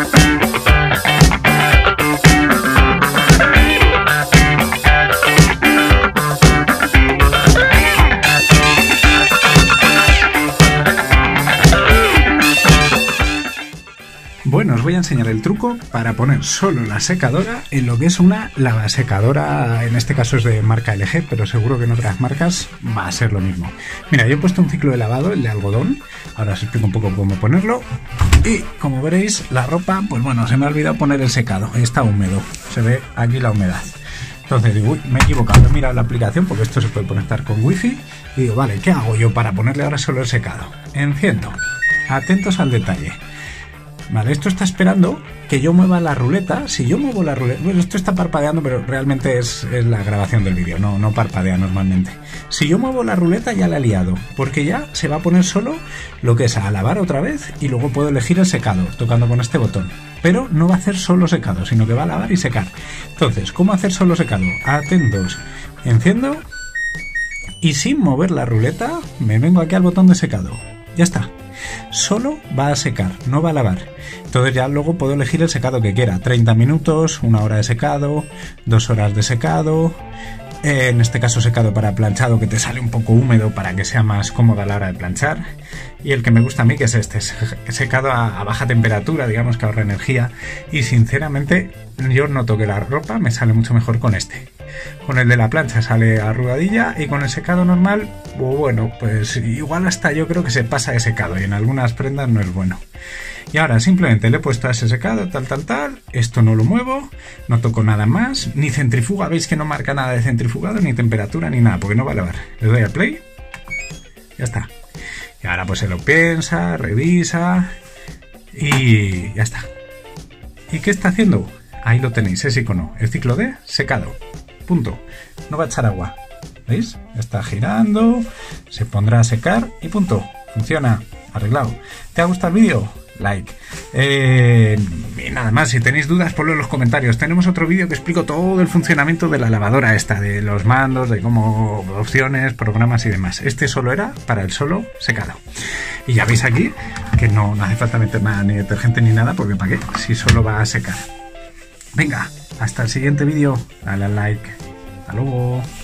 Bueno, os voy a enseñar el truco para poner solo la secadora en lo que es una lavasecadora. En este caso es de marca LG, pero seguro que en otras marcas va a ser lo mismo. Mira, yo he puesto un ciclo de lavado, el de algodón. Ahora os explico un poco cómo ponerlo. Y como veréis, la ropa, pues bueno, se me ha olvidado poner el secado. Está húmedo, se ve aquí la humedad. Entonces digo, uy, me he equivocado, he mirado la aplicación porque esto se puede conectar con wifi. Y digo, vale, ¿qué hago yo para ponerle ahora solo el secado? Enciendo. Atentos al detalle. Vale, esto está esperando que yo mueva la ruleta. Si yo muevo la ruleta... Bueno, esto está parpadeando, pero realmente es la grabación del vídeo, no parpadea normalmente. Si yo muevo la ruleta ya la he liado, porque ya se va a poner solo lo que es a lavar otra vez y luego puedo elegir el secado, tocando con este botón. Pero no va a hacer solo secado, sino que va a lavar y secar. Entonces, ¿cómo hacer solo secado? Atentos. Enciendo y sin mover la ruleta me vengo aquí al botón de secado. Ya está. Solo va a secar, no va a lavar. Entonces ya luego puedo elegir el secado que quiera. 30 minutos, 1 hora de secado, 2 horas de secado. En este caso secado para planchado, que te sale un poco húmedo para que sea más cómodo a la hora de planchar. Y el que me gusta a mí, que es este, secado a baja temperatura, digamos que ahorra energía. Y sinceramente yo noto que la ropa me sale mucho mejor con este. Con el de la plancha sale arrugadilla y con el secado normal, bueno, pues igual hasta yo creo que se pasa de secado y en algunas prendas no es bueno. Y ahora simplemente le he puesto a ese secado, tal, esto no lo muevo, no toco nada más, ni centrifuga, veis que no marca nada de centrifugado, ni temperatura, ni nada, porque no va a lavar. Le doy al play, ya está. Y ahora pues se lo piensa, revisa y ya está. ¿Y qué está haciendo? Ahí lo tenéis, ese icono, el ciclo de secado. Punto. No va a echar agua. ¿Veis? Está girando, se pondrá a secar y punto. Funciona. Arreglado. ¿Te ha gustado el vídeo? Like. Y nada más, si tenéis dudas, ponlo en los comentarios. Tenemos otro vídeo que explico todo el funcionamiento de la lavadora esta, de los mandos, de cómo opciones, programas y demás. Este solo era para el solo secado. Y ya veis aquí que no hace falta meter nada, ni detergente ni nada, porque ¿para qué? Si solo va a secar. Venga, hasta el siguiente vídeo. Dale al like. Hasta luego.